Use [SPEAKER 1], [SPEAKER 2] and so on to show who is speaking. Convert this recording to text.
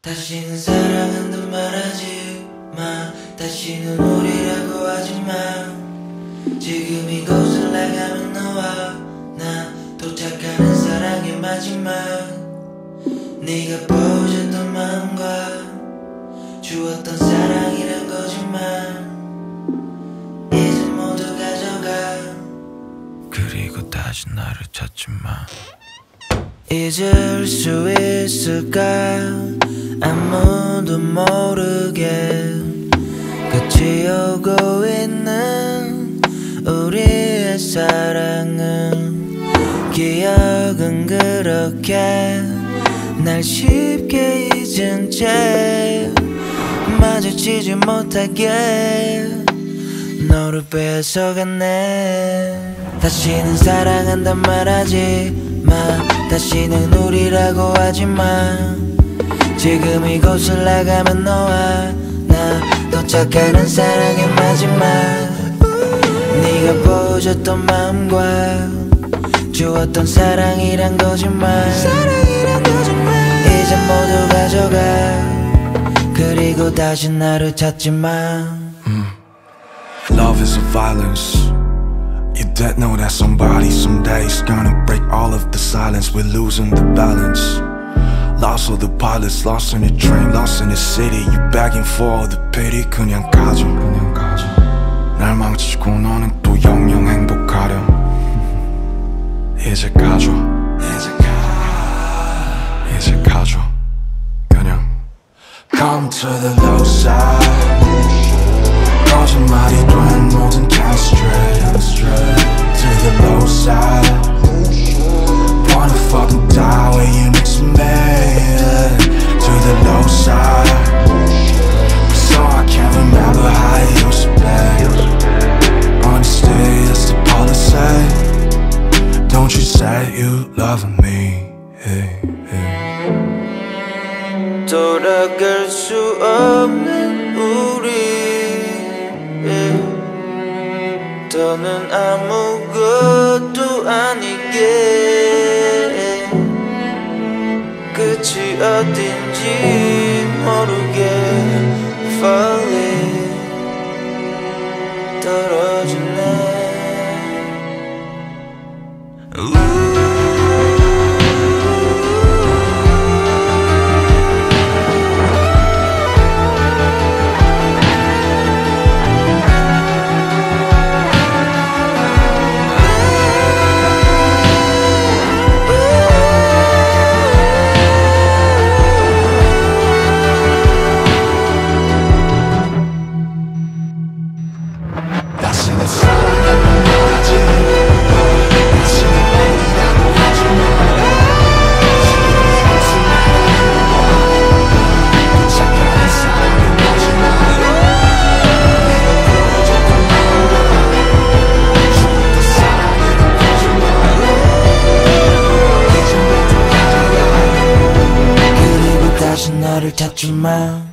[SPEAKER 1] 다시는 사랑한다 말하지 마. 다시는 우리라고 하지 마. 지금 이곳을 나가면 너와 나 도착하는 사랑의 마지막. 네가 보여줬던 마음과 주었던 사랑이란 거짓말 이제 모두 가져가. 그리고 다시 나를 찾지 마. 잊을 수 있을까? 아무도 모르게 끝이 오고 있는 우리의 사랑은 기억은 그렇게 날 쉽게 잊은 채 마주치지 못하게 너를 뺏어갔네. 다시는 사랑한단 말하지 마. 다시는 우리라고 하지 마. 지금 이곳을 나가면 너와 나 도착하는 사랑의 마지막. 네가 보여줬던 마음과 주었던 사랑이란 거짓말 이제 모두 가져가. 그리고 다시 나를 찾지 마.
[SPEAKER 2] Love is a violence. You don't know that somebody someday is gonna break all of the silence. We're losing the balance. Lost all the pilots, lost in the train, lost in the city. You begging for the pity. 그냥 가져, 그냥 가져. 날 망치고 너는 또 영영 행복하렴. 이제 가져, 이제 가져. 그냥 Come to the low side. 거짓말이 된 모든 can straight to the low side. Wanna fucking die where you next to me. To the low side. So I can't remember how it used to be. Honesty is the policy. Don't you say you love me.
[SPEAKER 1] 돌아갈 수 없는 우리 더는 아무것도 아니게 끝이 어딘지 모르게 falling 떨어지네. 나를 찾지 마.